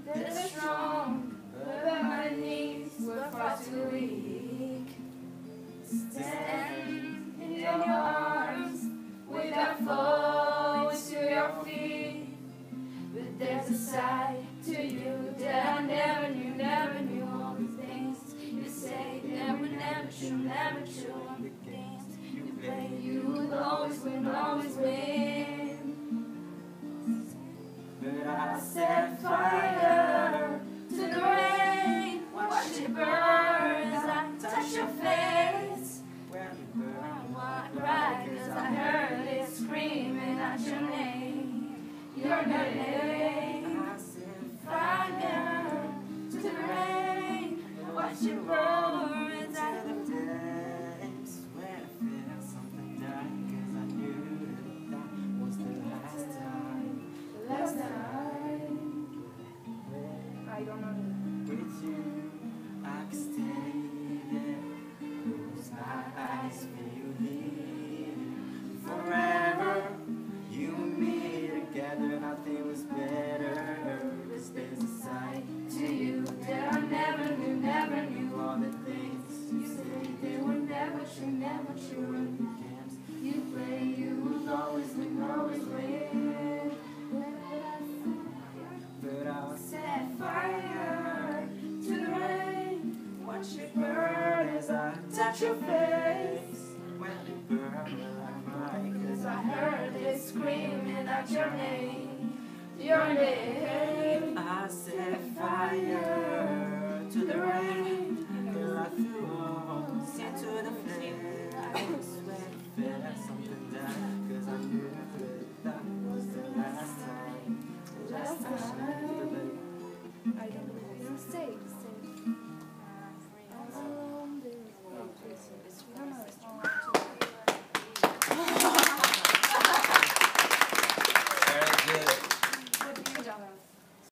that's strong, but my knees were far too weak. Stand in your arms without falling to your feet. But there's a side to you that I never knew all the things you say that were never true, all the games you play, you would always win. But I'll set fire to the rain, watch it burn as I touch your face. I won't cry 'cause I heard it screaming out your name, your name. I set fire to the rain, watch it burn as I touch your face. When I felt something die 'cause I knew that was the last time. I don't know. With you, I can stay there. Close my eyes, feel here. Forever, you and me together, nothing was better. 'Cause there's a side to you that I never knew all the things you say they were never true, and the games you play, you will always win. But I'll set fire to the rain, watch it burn as I touch your face. When it burned, I cried 'cause I heard it screaming out your name, your name.